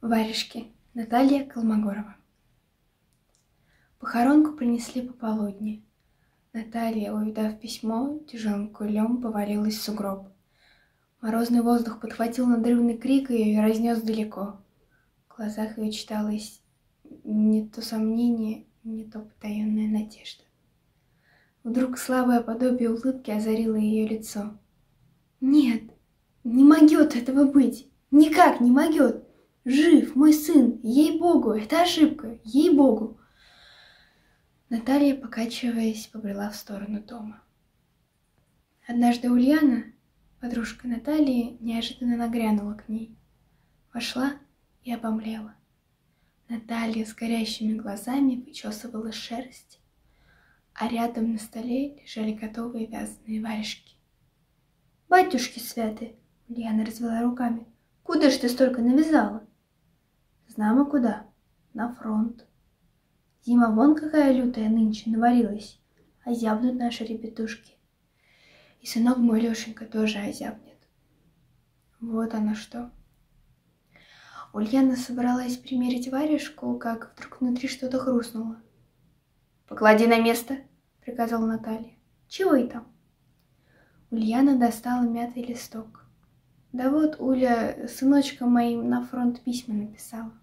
Варежки. Наталья Колмогорова. Похоронку принесли пополудни. Наталья, увидав письмо, тяжелым кулем повалилась в сугроб. Морозный воздух подхватил надрывный крик ее и разнес далеко. В глазах ее читалось не то сомнение, не то потаенная надежда. Вдруг слабое подобие улыбки озарило ее лицо. «Нет, не могет этого быть! Никак не могет! Жив мой сын! Ей-богу, это ошибка! Ей-богу!» Наталья, покачиваясь, побрела в сторону дома. Однажды Ульяна, подружка Натальи, неожиданно нагрянула к ней. Вошла и обомлела. Наталья с горящими глазами вычесывала шерсть, а рядом на столе лежали готовые вязаные варежки. «Батюшки святы!» — Ульяна развела руками. «Куда ж ты столько навязала?» «Знамо куда. На фронт. Зима вон какая лютая нынче навалилась, озябнут наши ребятушки. И сынок мой Лешенька тоже озябнет. Вот оно что». Ульяна собралась примерить варежку, как вдруг внутри что-то хрустнуло. «Поклади на место!» — приказала Наталья. «Чего и там?» Ульяна достала мятый листок. «Да вот Уля сыночком моим на фронт письма написала».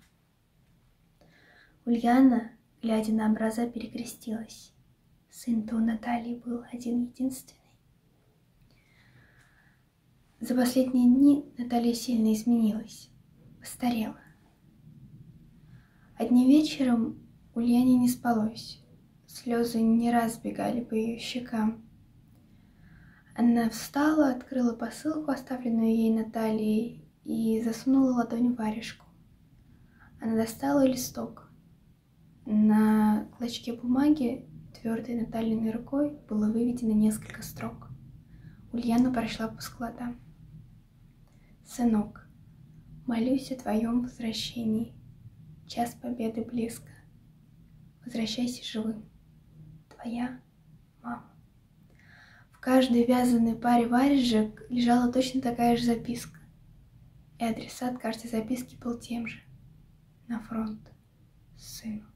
Ульяна, глядя на образа, перекрестилась. Сын-то у Натальи был один-единственный. За последние дни Наталья сильно изменилась, постарела. Одним вечером Ульяне не спалось. Слезы не раз бегали по ее щекам. Она встала, открыла посылку, оставленную ей Натальей, и засунула ладонь в варежку. Она достала листок. На клочке бумаги, твердой Натальиной рукой, было выведено несколько строк. Ульяна прошла по складам. «Сынок, молюсь о твоем возвращении. Час победы близко. Возвращайся живым. Твоя мама». В каждой вязаной паре варежек лежала точно такая же записка. И адресат каждой записки был тем же. На фронт. Сыну.